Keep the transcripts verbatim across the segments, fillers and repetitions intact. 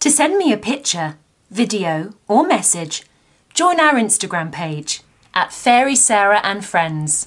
To send me a picture, video or message, join our Instagram page at Fairy Sarah and Friends.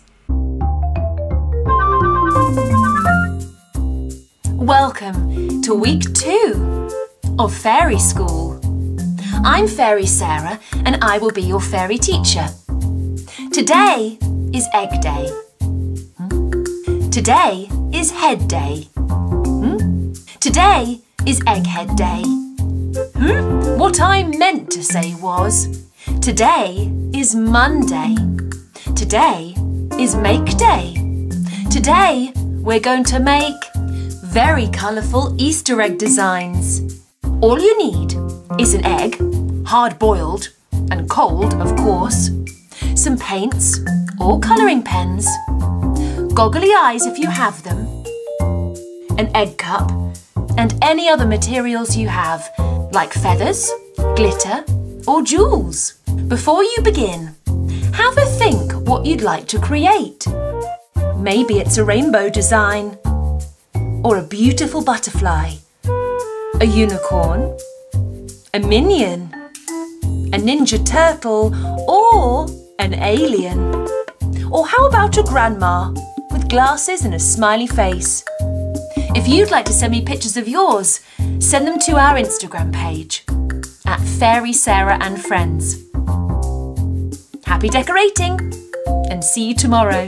Welcome to week two of Fairy School. I'm Fairy Sarah and I will be your fairy teacher. Today is Egg Day. Hmm? Today is Head Day. Hmm? Today is Egghead Day. Hmm? What I meant to say was, today is Monday. Today is Make Day. Today we're going to make very colourful Easter egg designs. All you need is an egg, hard-boiled and cold, of course, some paints or colouring pens, goggly eyes if you have them, an egg cup and any other materials you have, like feathers, glitter or jewels. Before you begin, have a think what you'd like to create. Maybe it's a rainbow design, or a beautiful butterfly, a unicorn, a minion, a ninja turtle, or an alien. Or how about a grandma with glasses and a smiley face? If you'd like to send me pictures of yours, send them to our Instagram page at Fairy Sarah and Friends. Happy decorating and see you tomorrow.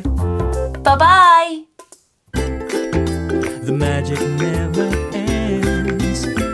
Bye-bye! The magic never ends.